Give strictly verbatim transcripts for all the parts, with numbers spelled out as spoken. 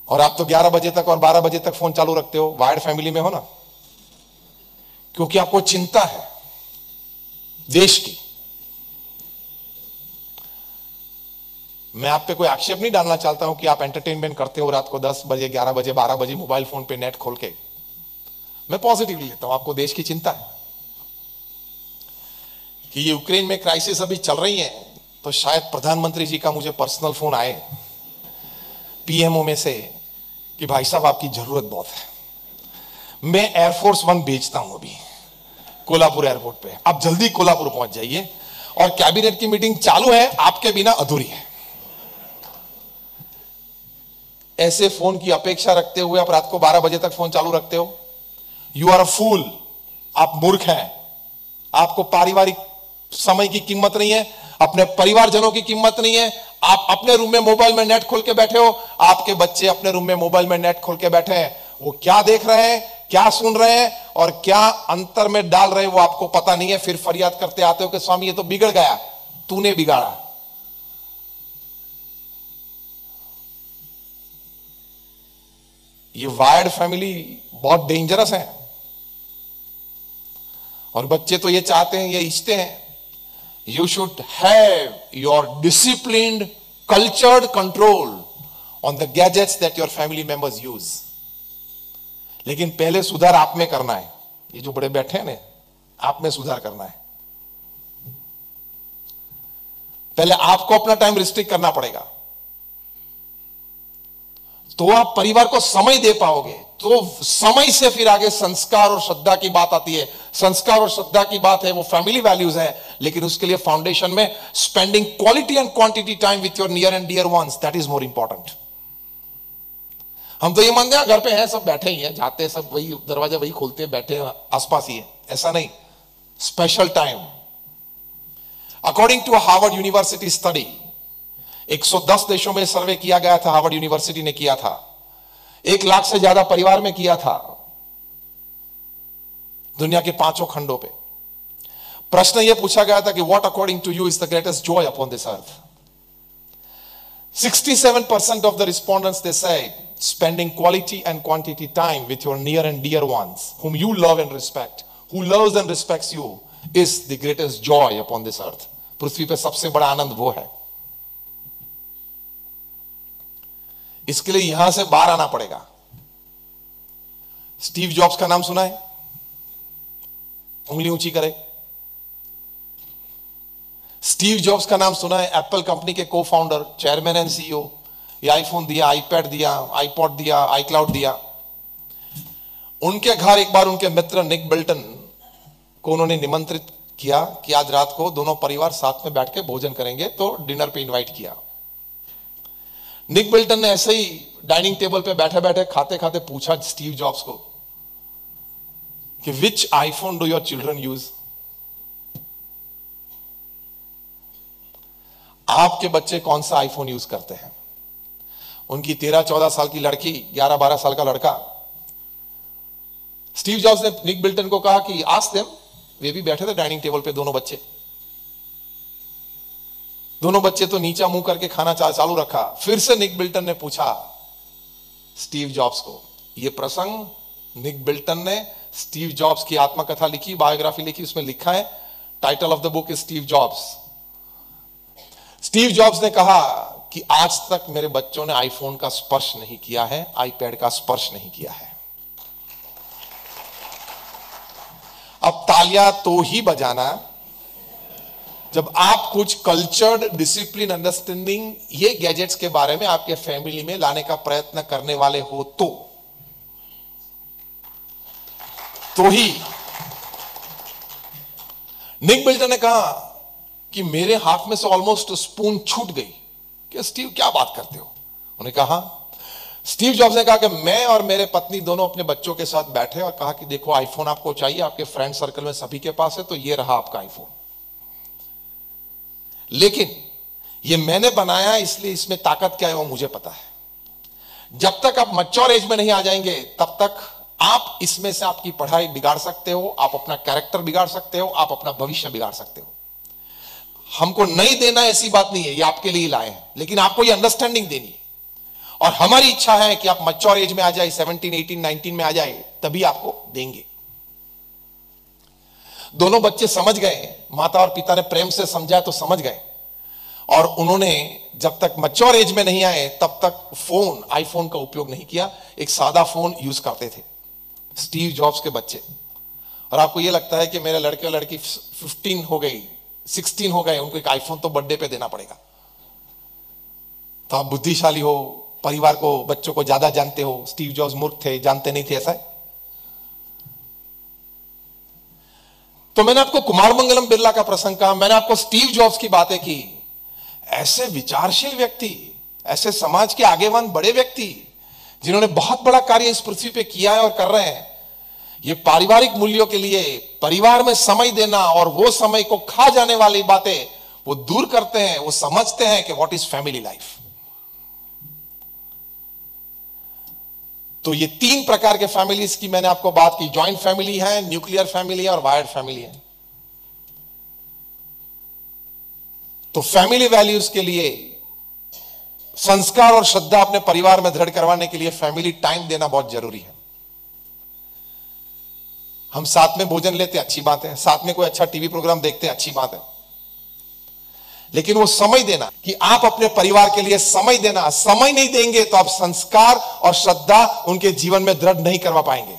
और आप तो ग्यारह बजे तक और बारह बजे तक फोन चालू रखते हो, वायर्ड फैमिली में हो ना, क्योंकि आपको चिंता है देश की। मैं आप पे कोई आक्षेप नहीं डालना चाहता हूं कि आप एंटरटेनमेंट करते हो रात को दस बजे, ग्यारह बजे, बारह बजे मोबाइल फोन पे नेट खोल के। मैं पॉजिटिवली लेता हूं, आपको देश की चिंता है कि ये यूक्रेन में क्राइसिस अभी चल रही है, तो शायद प्रधानमंत्री जी का मुझे पर्सनल फोन आए पीएमओ में से कि भाई साहब आपकी जरूरत बहुत है। मैं एयरफोर्स वन भेजता हूं अभी कोल्हापुर एयरपोर्ट पे, आप जल्दी कोल्हापुर पहुंच जाइए, और कैबिनेट की मीटिंग चालू है, आपके बिना अधूरी है। ऐसे फोन की अपेक्षा रखते हुए आप रात को बारह बजे तक फोन चालू रखते हो। यू आर अ फूल, आप मूर्ख हैं। आपको पारिवारिक समय की कीमत नहीं है, अपने परिवारजनों की कीमत नहीं है। आप अपने रूम में मोबाइल में नेट खोल के बैठे हो, आपके बच्चे अपने रूम में मोबाइल में नेट खोल के बैठे हैं। वो क्या देख रहे हैं, क्या सुन रहे हैं और क्या अंतर में डाल रहे हैं वो आपको पता नहीं है। फिर फरियाद करते आते हो कि स्वामी ये तो बिगड़ गया, तूने बिगाड़ा। ये वायर्ड फैमिली बहुत डेंजरस है, और बच्चे तो ये चाहते हैं, ये इच्छते हैं, you should have your disciplined cultured control on the gadgets that your family members use. लेकिन पहले सुधार आप में करना है। ये जो बड़े बैठे हैं ना, आप में सुधार करना है। पहले आपको अपना टाइम रिस्ट्रिक्ट करना पड़ेगा, तो आप परिवार को समय दे पाओगे। तो समय से फिर आगे संस्कार और श्रद्धा की बात आती है। संस्कार और श्रद्धा की बात है, वो फैमिली वैल्यूज है, लेकिन उसके लिए फाउंडेशन में spending quality and quantity time with your near and dear ones, that is more important. हम तो ये मानते हैं घर पे हैं, सब बैठे ही हैं, जाते हैं सब वही दरवाजा वही खोलते हैं, बैठे हैं आसपास ही है। ऐसा नहीं, special time. According to Harvard university study, एक सौ दस देशों में सर्वे किया गया था, हार्वर्ड यूनिवर्सिटी ने किया था, एक लाख से ज्यादा परिवार में किया था, दुनिया के पांचों खंडों पे। प्रश्न यह पूछा गया था कि what according to you is the greatest joy upon this earth. sixty-seven percent of the respondents, they said spending quality and quantity time with your near and dear ones whom you love and respect, who loves and respects you, is the greatest joy upon this earth. पृथ्वी पे सबसे बड़ा आनंद वो है। इसके लिए यहां से बाहर आना पड़ेगा। स्टीव जॉब्स का नाम सुना है? उंगली ऊंची करे। स्टीव जॉब्स का नाम सुना है? एप्पल कंपनी के को फाउंडर, चेयरमैन एंड सीईओ। ये आईफोन दिया, आईपैड दिया, आईपॉड दिया, आईक्लाउड दिया। उनके घर एक बार उनके मित्र निक बिल्टन को उन्होंने निमंत्रित किया कि आज रात को दोनों परिवार साथ में बैठ के भोजन करेंगे, तो डिनर पे इनवाइट किया। निक बिल्टन ने ऐसे ही डाइनिंग टेबल पे बैठे बैठे खाते खाते पूछा स्टीव जॉब्स को कि which iPhone do your children use? आपके बच्चे कौन सा आईफोन यूज करते हैं? उनकी तेरह चौदह साल की लड़की, ग्यारह बारह साल का लड़का। स्टीव जॉब्स ने निक बिल्टन को कहा कि आस्क देम। वे भी बैठे थे डाइनिंग टेबल पे, दोनों बच्चे दोनों बच्चे तो नीचा मुंह करके खाना चालू रखा। फिर से निक बिल्टन ने पूछा स्टीव जॉब्स को। यह प्रसंग निक बिल्टन ने स्टीव जॉब्स की आत्मकथा लिखी, बायोग्राफी लिखी, उसमें लिखा है, title of the book is Steve Jobs. Steve Jobs ने कहा कि आज तक मेरे बच्चों ने आईफोन का स्पर्श नहीं किया है, आईपैड का स्पर्श नहीं किया है। अब तालियां तो ही बजाना जब आप कुछ कल्चर्ड, डिसिप्लिन, अंडरस्टैंडिंग ये गैजेट्स के बारे में आपके फैमिली में लाने का प्रयत्न करने वाले हो तो तो ही। निक बिल्टन ने कहा कि मेरे हाथ में से ऑलमोस्ट स्पून छूट गई कि स्टीव क्या बात करते हो? उन्होंने कहा, स्टीव जॉब्स ने कहा कि मैं और मेरे पत्नी दोनों अपने बच्चों के साथ बैठे और कहा कि देखो आईफोन आपको चाहिए, आपके फ्रेंड सर्कल में सभी के पास है, तो ये रहा आपका आईफोन। लेकिन ये मैंने बनाया इसलिए इसमें ताकत क्या है वो मुझे पता है। जब तक आप मैच्योर एज में नहीं आ जाएंगे तब तक आप इसमें से आपकी पढ़ाई बिगाड़ सकते हो, आप अपना कैरेक्टर बिगाड़ सकते हो, आप अपना भविष्य बिगाड़ सकते हो। हमको नहीं देना ऐसी बात नहीं है, ये आपके लिए लाए हैं, लेकिन आपको ये अंडरस्टैंडिंग देनी है। और हमारी इच्छा है कि आप मैच्योर एज में आ जाए, सेवनटीन, एटीन, नाइनटीन में आ जाए, तभी आपको देंगे। दोनों बच्चे समझ गए, माता और पिता ने प्रेम से समझाया तो समझ गए, और उन्होंने जब तक मैच्योर एज में नहीं आए तब तक फोन, आईफोन का उपयोग नहीं किया, एक सादा फोन यूज करते थे। स्टीव जॉब्स के बच्चे। और आपको यह लगता है कि मेरे लड़के और लड़की फिफ्टीन हो गई, सिक्सटीन हो गए, उनको एक आईफोन तो बर्थडे पे देना पड़ेगा। तो आप बुद्धिशाली हो, परिवार को, बच्चों को ज्यादा जानते हो। स्टीव जॉब्स मूर्ख थे, जानते नहीं थे ऐसा है। तो मैंने आपको कुमार मंगलम बिरला का प्रसंग कहा, मैंने आपको स्टीव जॉब्स की बातें की। ऐसे विचारशील व्यक्ति, ऐसे समाज के आगेवान बड़े व्यक्ति जिन्होंने बहुत बड़ा कार्य इस पृथ्वी पे किया है और कर रहे हैं, ये पारिवारिक मूल्यों के लिए परिवार में समय देना और वो समय को खा जाने वाली बातें वो दूर करते हैं। वो समझते हैं कि व्हाट इज फैमिली लाइफ। तो ये तीन प्रकार के फैमिलीज की मैंने आपको बात की। जॉइंट फैमिली है, न्यूक्लियर फैमिली है और वायर्ड फैमिली है। तो फैमिली वैल्यूज के लिए, संस्कार और श्रद्धा अपने परिवार में दृढ़ करवाने के लिए फैमिली टाइम देना बहुत जरूरी है। हम साथ में भोजन लेते हैं, अच्छी बात है, साथ में कोई अच्छा टीवी प्रोग्राम देखते हैं, अच्छी बात है, लेकिन वो समय देना, कि आप अपने परिवार के लिए समय देना, समय नहीं देंगे तो आप संस्कार और श्रद्धा उनके जीवन में दृढ़ नहीं करवा पाएंगे।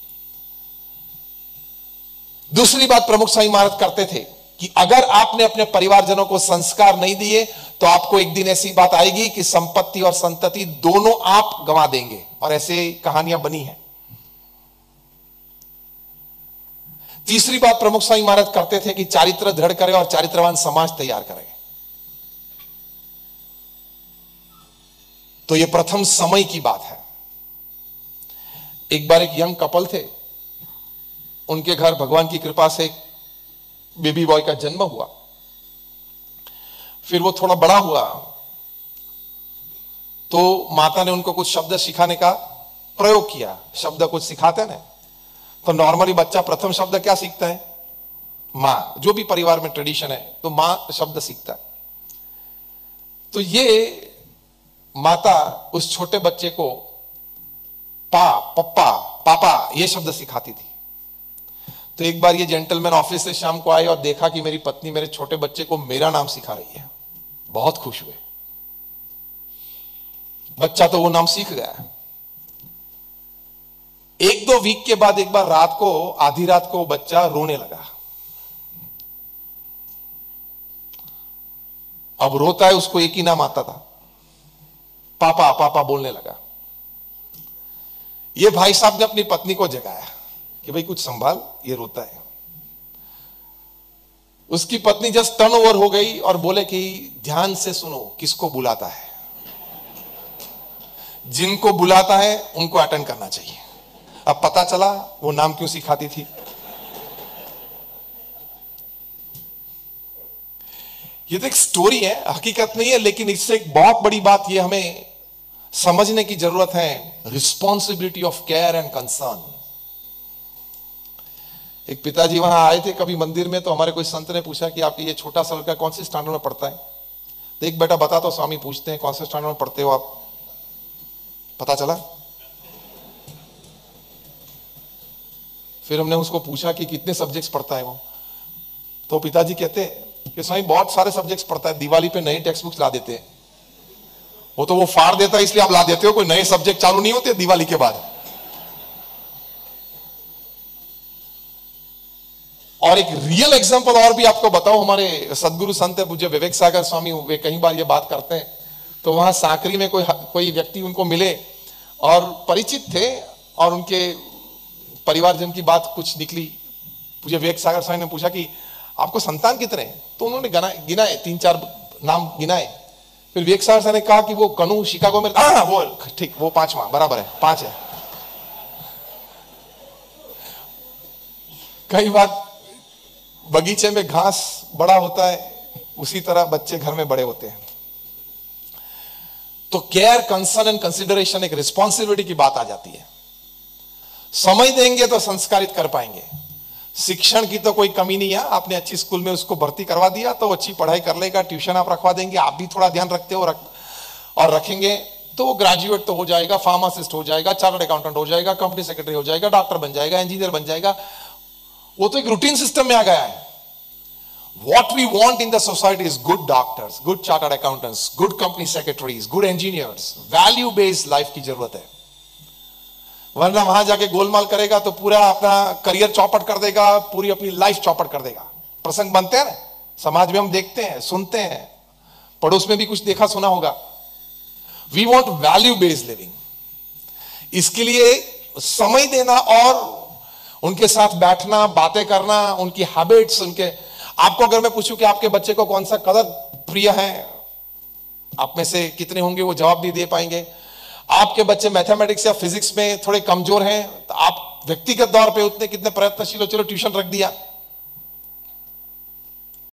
दूसरी बात प्रमुख स्वामी महाराज करते थे कि अगर आपने अपने परिवारजनों को संस्कार नहीं दिए तो आपको एक दिन ऐसी बात आएगी कि संपत्ति और संतति दोनों आप गंवा देंगे, और ऐसे कहानियां बनी हैं। तीसरी बात प्रमुख स्वामी महाराज करते थे कि चारित्र दृढ़ करें और चारित्रवान समाज तैयार करें। तो यह प्रथम समय की बात है। एक बार एक यंग कपल थे, उनके घर भगवान की कृपा से एक बेबी बॉय का जन्म हुआ। फिर वो थोड़ा बड़ा हुआ तो माता ने उनको कुछ शब्द सिखाने का प्रयोग किया। शब्द कुछ सिखाते ना, तो नॉर्मली बच्चा प्रथम शब्द क्या सीखता है? मां। जो भी परिवार में ट्रेडिशन है तो मां शब्द सीखता है। तो ये माता उस छोटे बच्चे को पा, पप्पा, पापा ये शब्द सिखाती थी। तो एक बार ये जेंटलमैन ऑफिस से शाम को आए और देखा कि मेरी पत्नी मेरे छोटे बच्चे को मेरा नाम सिखा रही है। बहुत खुश हुए। बच्चा तो वो नाम सीख गया। एक दो वीक के बाद एक बार रात को, आधी रात को बच्चा रोने लगा। अब रोता है, उसको एक ही नाम आता था, पापा। पापा बोलने लगा। ये भाई साहब ने अपनी पत्नी को जगाया कि भाई कुछ संभाल, ये रोता है। उसकी पत्नी जस्ट टर्न ओवर हो गई और बोले कि ध्यान से सुनो, किसको बुलाता है? जिनको बुलाता है उनको अटेंड करना चाहिए। अब पता चला वो नाम क्यों सिखाती थी। ये तो एक स्टोरी है, हकीकत नहीं है, लेकिन इससे एक बहुत बड़ी बात ये हमें समझने की जरूरत है, responsibility of care and concern. एक पिताजी वहां आए थे कभी मंदिर में, तो हमारे कोई संत ने पूछा कि आपके ये छोटा सा लड़का कौन से स्टैंडर्ड में पढ़ता है? तो एक बेटा बता, तो स्वामी पूछते हैं कौन से स्टैंडर्ड में पढ़ते हो आप? पता चला। फिर हमने उसको पूछा कि कितने सब्जेक्ट्स पढ़ता है वो? तो पिताजी कहते हैं कि स्वामी बहुत सारे सब्जेक्ट्स पढ़ता है, दिवाली पे नई टेक्स्ट बुक्स ला देते हैं। वो तो वो फाड़ देता है इसलिए आप ला देते हो, कोई नए सब्जेक्ट चालू नहीं होते दिवाली के बाद। और एक रियल एग्जांपल और भी आपको बताओ, हमारे सदगुरु संत पूज्य विवेक सागर स्वामी, वे कई बार ये बात करते हैं। तो वहां सांकरी में कोई कोई व्यक्ति उनको मिले और परिचित थे, और उनके परिवारजन की बात कुछ निकली। पूज्य विवेक सागर स्वामी ने पूछा कि आपको संतान कितने हैं? तो उन्होंने गिनाए, तीन चार नाम गिनाए। फिर विवेक सागर स्वामी ने कहा कि वो कनु शिकागो में, हाँ वो ठीक, वो पांचवा बराबर है, पांच है। कई बार बगीचे में घास बड़ा होता है, उसी तरह बच्चे घर में बड़े होते हैं। तो केयर, कंसर्न एंड कंसिडरेशन, एक रिस्पॉन्सिबिलिटी की बात आ जाती है। समय देंगे तो संस्कारित कर पाएंगे। शिक्षण की तो कोई कमी नहीं है, आपने अच्छी स्कूल में उसको भर्ती करवा दिया तो अच्छी पढ़ाई कर लेगा, ट्यूशन आप रखवा देंगे, आप भी थोड़ा ध्यान रखते हो रख, और रखेंगे तो वो ग्रेजुएट तो हो जाएगा, फार्मासिस्ट हो जाएगा, चार्टर्ड अकाउंटेंट हो जाएगा, कंपनी सेक्रेटरी हो जाएगा, डॉक्टर बन जाएगा, इंजीनियर बन जाएगा। वो तो एक रूटीन सिस्टम में आ गया है। What we want in the society is good doctors, good chartered accountants, good company secretaries, good engineers. Value based life की जरूरत है, वरना वहां जाके गोलमाल करेगा तो पूरा अपना करियर चौपट कर देगा, पूरी अपनी लाइफ चौपट कर देगा। प्रसंग बनते हैं ना समाज में, हम देखते हैं, सुनते हैं, पड़ोस में भी कुछ देखा सुना होगा। We want value based living. इसके लिए समय देना और उनके साथ बैठना, बातें करना, उनकी हैबिट्स, उनके, आपको अगर मैं पूछूं कि आपके बच्चे को कौन सा कलर प्रिय है, आप में से कितने होंगे वो जवाब नहीं दे पाएंगे। आपके बच्चे मैथमेटिक्स या फिजिक्स में थोड़े कमजोर हैं तो आप व्यक्तिगत तौर पे उतने कितने प्रयत्नशील हो, चलो ट्यूशन रख दिया।